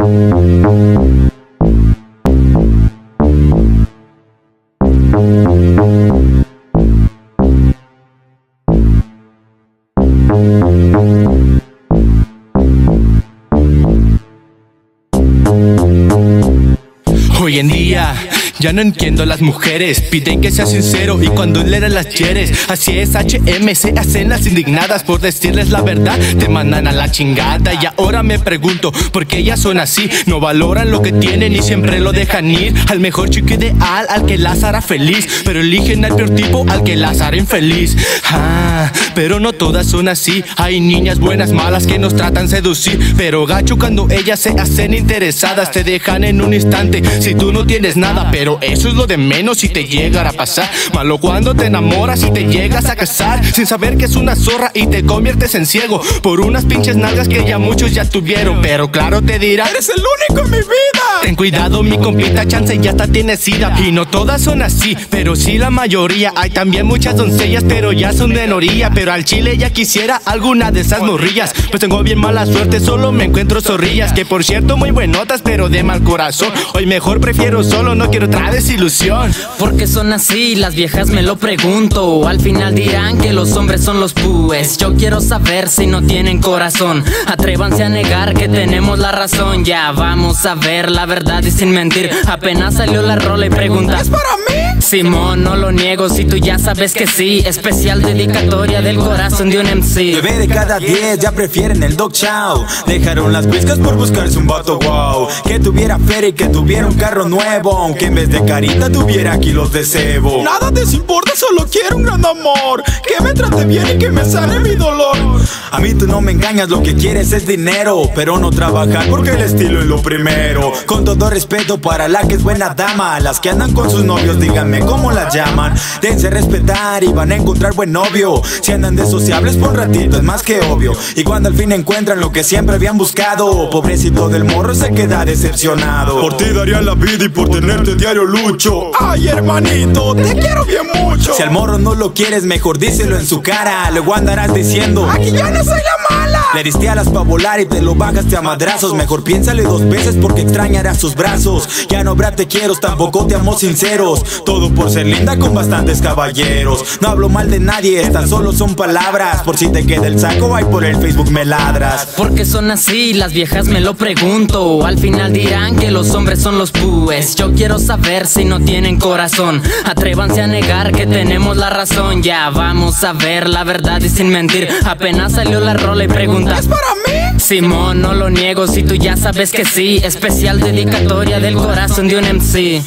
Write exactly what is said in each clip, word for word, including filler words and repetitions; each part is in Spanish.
Hoy en día ya no entiendo a las mujeres, piden que sea sincero y cuando él era las hieres. Así es H M, se hacen las indignadas por decirles la verdad, te mandan a la chingada. Y ahora me pregunto, ¿por qué ellas son así? No valoran lo que tienen y siempre lo dejan ir al mejor chico ideal, al que las hará feliz, pero eligen al peor tipo, al que las hará infeliz. Ah, pero no todas son así, hay niñas buenas, malas que nos tratan seducir, pero gacho cuando ellas se hacen interesadas, te dejan en un instante si tú no tienes nada. Pero eso es lo de menos si te llegara a pasar. Malo cuando te enamoras y te llegas a casar sin saber que es una zorra y te conviertes en ciego por unas pinches nalgas que ya muchos ya tuvieron. Pero claro te dirá, eres el único en mi vida. Ten cuidado mi compita, chance ya hasta tienes sida. Y no todas son así, pero sí la mayoría. Hay también muchas doncellas, pero ya son minoría. Pero al chile ya quisiera alguna de esas morrillas, pues tengo bien mala suerte, solo me encuentro zorrillas. Que por cierto muy buenotas, pero de mal corazón. Hoy mejor prefiero solo, no quiero otra desilusión. Porque son así, las viejas me lo pregunto. Al final dirán que los hombres son los pues yo quiero saber si no tienen corazón. Atrévanse a negar que tenemos la razón. Ya vamos a ver la verdad y sin mentir. Apenas salió la rola y preguntas, ¿es para mí? Simón, no lo niego si tú ya sabes que sí. Especial dedicatoria del corazón de un M C. Nueve de cada diez ya prefieren el Dog Chow. Dejaron las whiskas por buscarse un vato wow, que tuviera feria y que tuviera un carro nuevo, aunque en vez de carita tuviera kilos de cebo. Nada les importa, solo quiero un gran amor, que me trate bien y que me sane mi dolor. A mí tú no me engañas, lo que quieres es dinero, pero no trabajar porque el estilo es lo primero. Con todo respeto para la que es buena dama, las que andan con sus novios díganme cómo las llaman. Dense a respetar y van a encontrar buen novio. Si andan de sociables por ratito es más que obvio, y cuando al fin encuentran lo que siempre habían buscado, pobrecito del morro se queda decepcionado. Por ti daría la vida y por tenerte diario lucho. Ay hermanito, te quiero bien mucho. Si al morro no lo quieres, mejor díselo en su cara. Luego andarás diciendo, aquí ya no soy la mala. Le diste alas pa' volar y te lo bajaste a madrazos. Mejor piénsale dos veces porque extrañarás sus brazos. Ya no habrá te quiero, tampoco te amo sinceros. Todo por ser linda con bastantes caballeros. No hablo mal de nadie, tan solo son palabras. Por si te queda el saco, ahí por el Facebook me ladras. Porque son así, las viejas me lo pregunto. Al final dirán que los hombres son los pues yo quiero saber si no tienen corazón. Atrévanse a negar que tenemos la razón. Ya vamos a ver la verdad y sin mentir. Apenas salió la rola y preguntas, ¿es para mí? Simón, no lo niego si tú ya sabes que sí. Especial dedicatoria del corazón de un M C.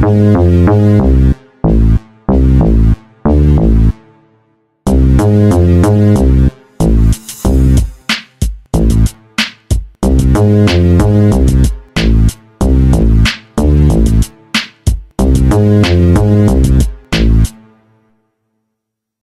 Thank you.